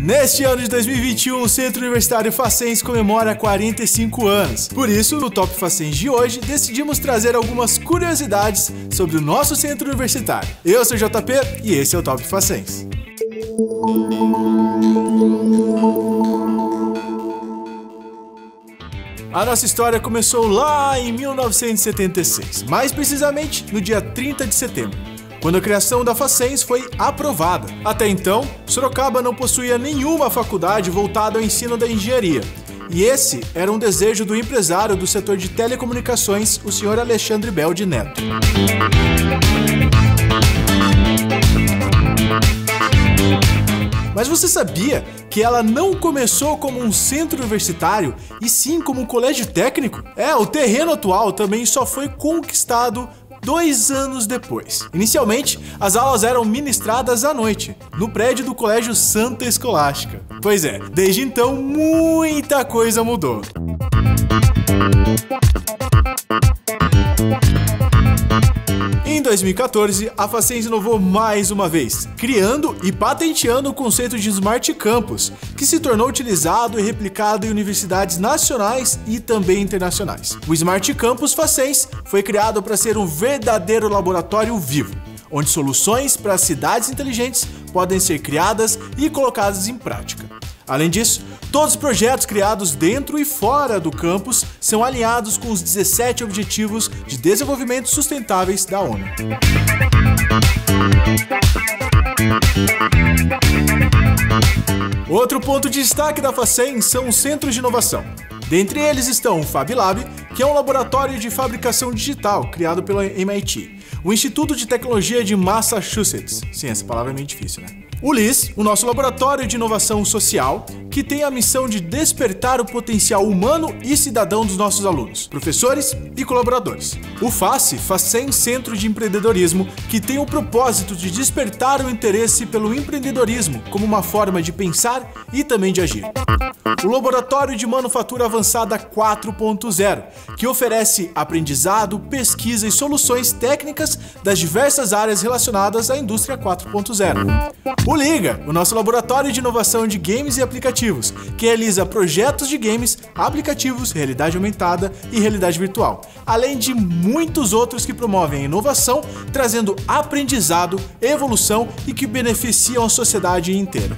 Neste ano de 2021, o Centro Universitário Facens comemora 45 anos. Por isso, no Top Facens de hoje, decidimos trazer algumas curiosidades sobre o nosso centro universitário. Eu sou o JP e esse é o Top Facens. A nossa história começou lá em 1976, mais precisamente no dia 30 de setembro, quando a criação da Facens foi aprovada. Até então, Sorocaba não possuía nenhuma faculdade voltada ao ensino da engenharia, e esse era um desejo do empresário do setor de telecomunicações, o senhor Alexandre Bel de Neto. Mas você sabia que ela não começou como um centro universitário, e sim como um colégio técnico? O terreno atual também só foi conquistado 2 anos depois. Inicialmente, as aulas eram ministradas à noite, no prédio do Colégio Santa Escolástica. Pois é, desde então muita coisa mudou. Em 2014, a Facens inovou mais uma vez, criando e patenteando o conceito de Smart Campus, que se tornou utilizado e replicado em universidades nacionais e também internacionais. O Smart Campus Facens foi criado para ser um verdadeiro laboratório vivo, onde soluções para cidades inteligentes podem ser criadas e colocadas em prática. Além disso, todos os projetos criados dentro e fora do campus são alinhados com os 17 Objetivos de Desenvolvimento Sustentáveis da ONU. Outro ponto de destaque da Facens são os centros de inovação. Dentre eles estão o Fab Lab, que é um laboratório de fabricação digital criado pelo MIT, o Instituto de Tecnologia de Massachusetts. Sim, essa palavra é meio difícil, né? O LIS, o nosso laboratório de inovação social, que tem a missão de despertar o potencial humano e cidadão dos nossos alunos, professores e colaboradores. O FACE, Facens Centro de Empreendedorismo, que tem o propósito de despertar o interesse pelo empreendedorismo como uma forma de pensar e também de agir. O Laboratório de Manufatura Avançada 4.0, que oferece aprendizado, pesquisa e soluções técnicas das diversas áreas relacionadas à indústria 4.0. O Liga, o nosso laboratório de inovação de games e aplicativos, que realiza projetos de games, aplicativos, realidade aumentada e realidade virtual, além de muitos outros que promovem a inovação, trazendo aprendizado, evolução e que beneficiam a sociedade inteira.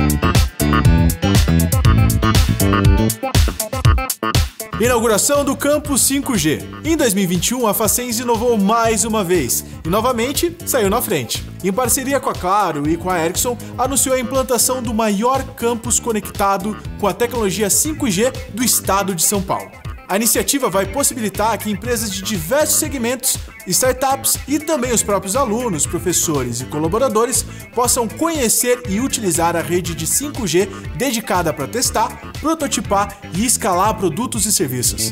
Inauguração do Campus 5G. Em 2021, a Facens inovou mais uma vez e novamente saiu na frente. Em parceria com a Claro e com a Ericsson, anunciou a implantação do maior campus conectado com a tecnologia 5G do estado de São Paulo. A iniciativa vai possibilitar que empresas de diversos segmentos, startups e também os próprios alunos, professores e colaboradores possam conhecer e utilizar a rede de 5G dedicada para testar, prototipar e escalar produtos e serviços.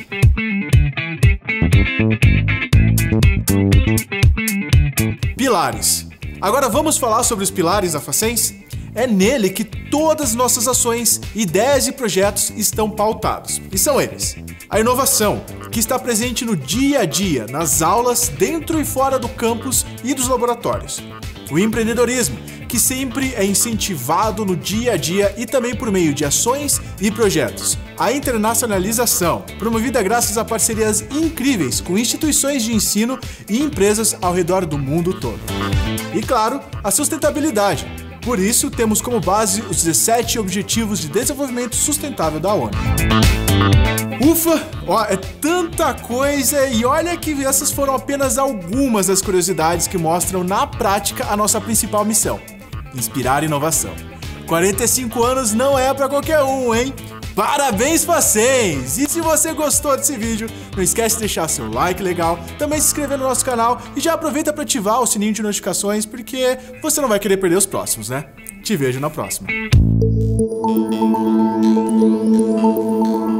Pilares. Agora vamos falar sobre os pilares da Facens? É nele que todas as nossas ações, ideias e projetos estão pautados. E são eles: a inovação, que está presente no dia a dia, nas aulas, dentro e fora do campus e dos laboratórios. O empreendedorismo, que sempre é incentivado no dia a dia e também por meio de ações e projetos. A internacionalização, promovida graças a parcerias incríveis com instituições de ensino e empresas ao redor do mundo todo. E claro, a sustentabilidade. Por isso, temos como base os 17 Objetivos de Desenvolvimento Sustentável da ONU. Ufa! É tanta coisa, e olha que essas foram apenas algumas das curiosidades que mostram na prática a nossa principal missão: inspirar inovação. 45 anos não é para qualquer um, hein? Parabéns, Facens! E se você gostou desse vídeo, não esquece de deixar seu like legal, também se inscrever no nosso canal e já aproveita para ativar o sininho de notificações, porque você não vai querer perder os próximos, né? Te vejo na próxima.